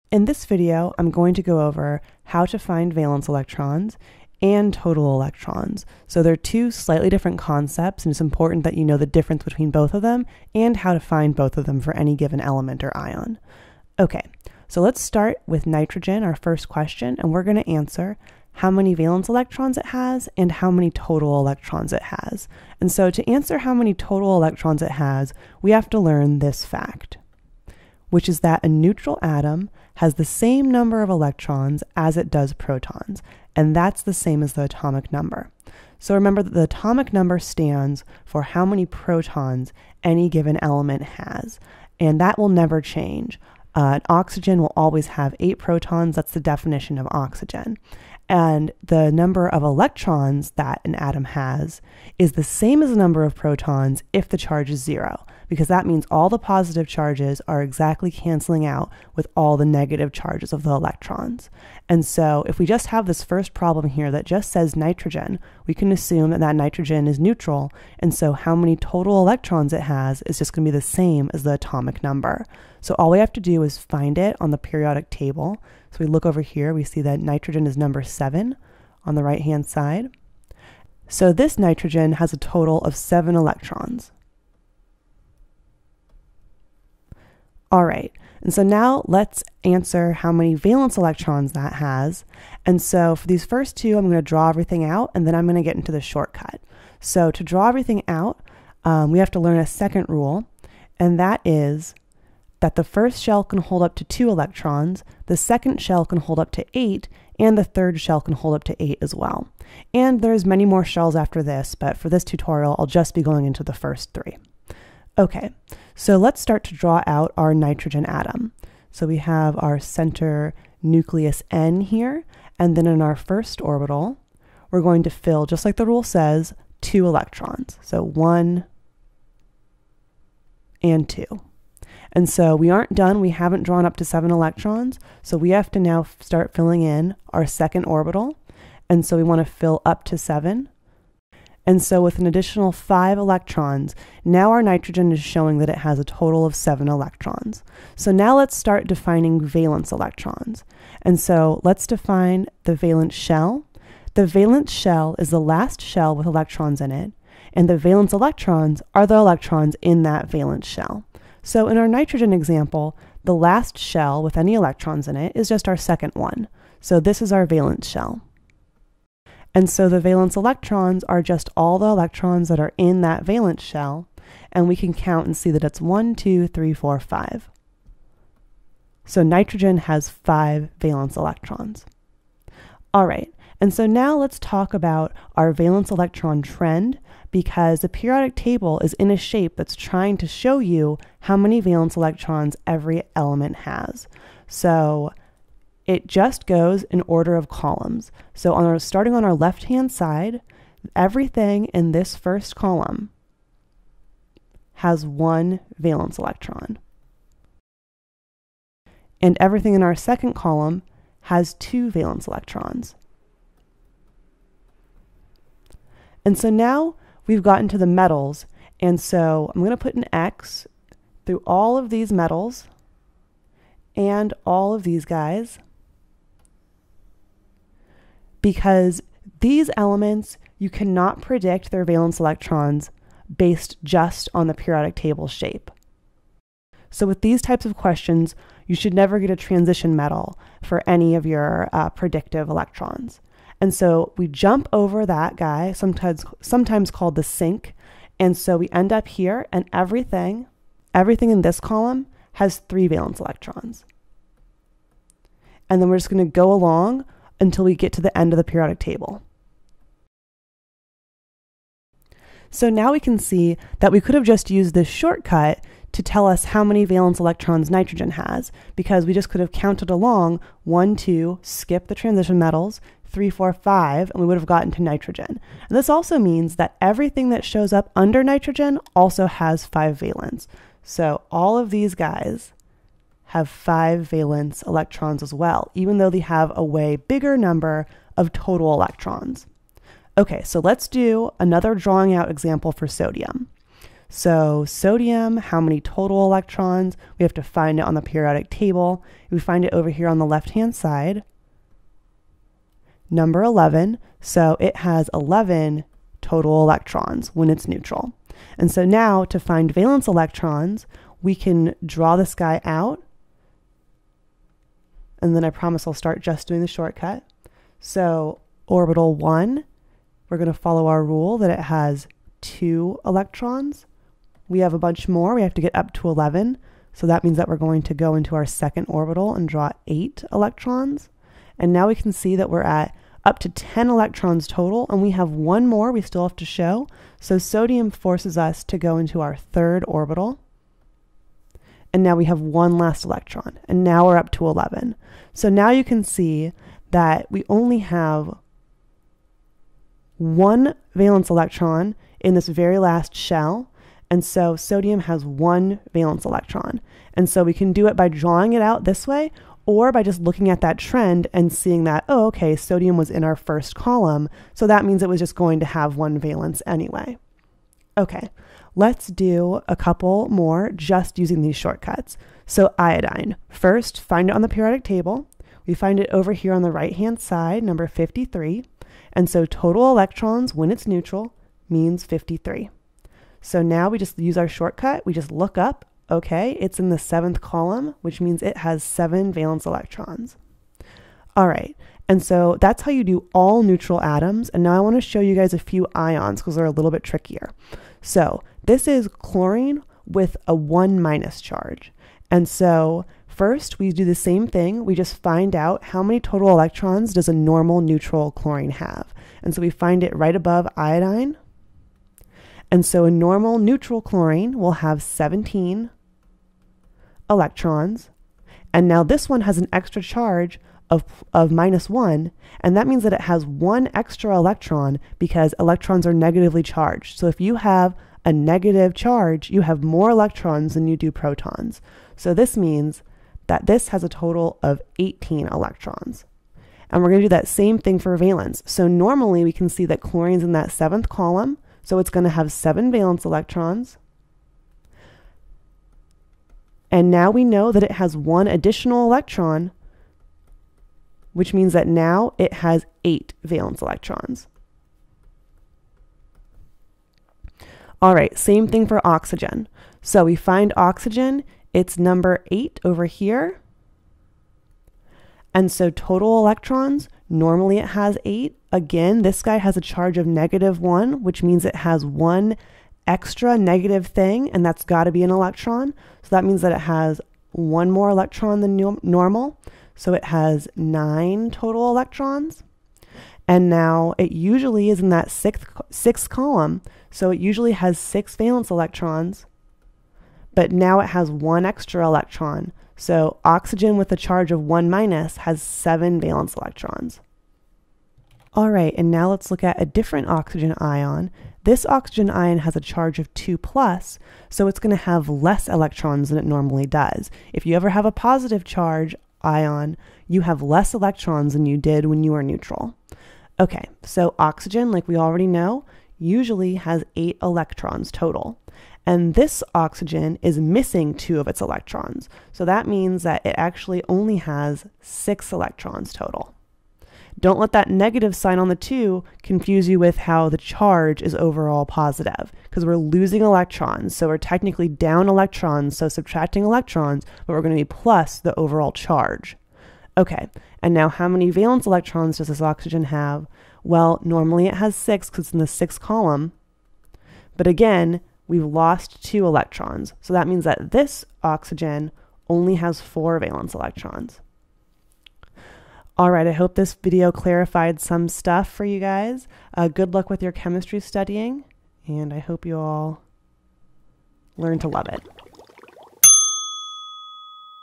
In this video, I'm going to go over how to find valence electrons and total electrons. So they're two slightly different concepts, and it's important that you know the difference between both of them and how to find both of them for any given element or ion. Okay, so let's start with nitrogen, our first question, and we're going to answer how many valence electrons it has and how many total electrons it has. And so to answer how many total electrons it has, we have to learn this fact, which is that a neutral atom has the same number of electrons as it does protons, and that's the same as the atomic number. So remember that the atomic number stands for how many protons any given element has, and that will never change. Oxygen will always have 8 protons. That's the definition of oxygen. And the number of electrons that an atom has is the same as the number of protons if the charge is 0, because that means all the positive charges are exactly canceling out with all the negative charges of the electrons. And so if we just have this first problem here that just says nitrogen, we can assume that that nitrogen is neutral, and so how many total electrons it has is just going to be the same as the atomic number. So all we have to do is find it on the periodic table. So we look over here, we see that nitrogen is number 7 on the right-hand side. So this nitrogen has a total of 7 electrons. All right, and so now let's answer how many valence electrons that has. And so for these first two, I'm going to draw everything out, and then I'm going to get into the shortcut. So to draw everything out, we have to learn a second rule, and that is that the first shell can hold up to 2 electrons, the second shell can hold up to 8, and the third shell can hold up to 8 as well. And there's many more shells after this, but for this tutorial, I'll just be going into the first 3. Okay, so let's start to draw out our nitrogen atom. So we have our center nucleus N here, and then in our first orbital, we're going to fill, just like the rule says, 2 electrons. So 1 and 2. And so we aren't done, we haven't drawn up to 7 electrons, so we have to now start filling in our second orbital, and so we want to fill up to 7. And so with an additional 5 electrons, now our nitrogen is showing that it has a total of 7 electrons. So now let's start defining valence electrons. And so let's define the valence shell. The valence shell is the last shell with electrons in it, and the valence electrons are the electrons in that valence shell. So in our nitrogen example, the last shell with any electrons in it is just our second one. So this is our valence shell. And so the valence electrons are just all the electrons that are in that valence shell, and we can count and see that it's 1, 2, 3, 4, 5. So nitrogen has 5 valence electrons. All right, and so now let's talk about our valence electron trend, because the periodic table is in a shape that's trying to show you how many valence electrons every element has. So it just goes in order of columns. So starting on our left-hand side, everything in this first column has 1 valence electron. And everything in our second column has 2 valence electrons. And so now we've gotten to the metals, and so I'm going to put an X through all of these metals and all of these guys, because these elements, you cannot predict their valence electrons based just on the periodic table shape. So with these types of questions, you should never get a transition metal for any of your predictive electrons. And so we jump over that guy, sometimes called the sink, and so we end up here, and everything in this column has 3 valence electrons. And then we're just going to go along until we get to the end of the periodic table. So now we can see that we could have just used this shortcut to tell us how many valence electrons nitrogen has, because we just could have counted along 1, 2, skip the transition metals, 3, 4, 5, and we would have gotten to nitrogen. And this also means that everything that shows up under nitrogen also has 5 valence. So all of these guys have 5 valence electrons as well, even though they have a way bigger number of total electrons. Okay, so let's do another drawing out example for sodium. So sodium, how many total electrons? We have to find it on the periodic table. We find it over here on the left-hand side. Number 11, so it has 11 total electrons when it's neutral. And so now to find valence electrons, we can draw this guy out. And then I promise I'll start just doing the shortcut. So orbital 1, we're going to follow our rule that it has 2 electrons. We have a bunch more. We have to get up to 11. So that means that we're going to go into our second orbital and draw 8 electrons. And now we can see that we're at up to 10 electrons total, and we have one more we still have to show. So sodium forces us to go into our third orbital. And now we have one last electron, and now we're up to 11. So now you can see that we only have one valence electron in this very last shell, and so sodium has one valence electron. And so we can do it by drawing it out this way, or by just looking at that trend and seeing that, oh, okay, sodium was in our first column, so that means it was just going to have one valence anyway. Okay, let's do a couple more just using these shortcuts. So iodine, first find it on the periodic table. We find it over here on the right-hand side, number 53. And so total electrons when it's neutral means 53. So now we just use our shortcut. We just look up. Okay, it's in the 7th column, which means it has 7 valence electrons. All right, and so that's how you do all neutral atoms. And now I want to show you guys a few ions because they're a little bit trickier. So this is chlorine with a 1- charge. And so first we do the same thing. We just find out how many total electrons does a normal neutral chlorine have. And so we find it right above iodine. And so a normal neutral chlorine will have 17 electrons, and now this one has an extra charge of -1, and that means that it has one extra electron because electrons are negatively charged. So if you have a negative charge, you have more electrons than you do protons. So this means that this has a total of 18 electrons. And we're going to do that same thing for valence. So normally we can see that chlorine's in that 7th column, so it's going to have 7 valence electrons. And now we know that it has one additional electron, which means that now it has 8 valence electrons. All right, same thing for oxygen. So we find oxygen, it's number 8 over here. And so total electrons, normally it has 8. Again, this guy has a charge of -1, which means it has one extra negative thing, and that's got to be an electron. So that means that it has one more electron than normal. So it has 9 total electrons. And now it usually is in that sixth column. So it usually has 6 valence electrons, but now it has one extra electron. So oxygen with a charge of 1- has 7 valence electrons. All right, and now let's look at a different oxygen ion. This oxygen ion has a charge of 2+, so it's going to have less electrons than it normally does. If you ever have a positive charge ion, you have less electrons than you did when you were neutral. Okay, so oxygen, like we already know, usually has 8 electrons total. And this oxygen is missing 2 of its electrons. So that means that it actually only has 6 electrons total. Don't let that negative sign on the 2 confuse you with how the charge is overall positive, because we're losing electrons. So we're technically down electrons, so subtracting electrons, but we're going to be plus the overall charge. Okay, and now how many valence electrons does this oxygen have? Well, normally it has 6 because it's in the 6th column. But again, we've lost 2 electrons. So that means that this oxygen only has 4 valence electrons. All right, I hope this video clarified some stuff for you guys. Good luck with your chemistry studying, and I hope you all learn to love it.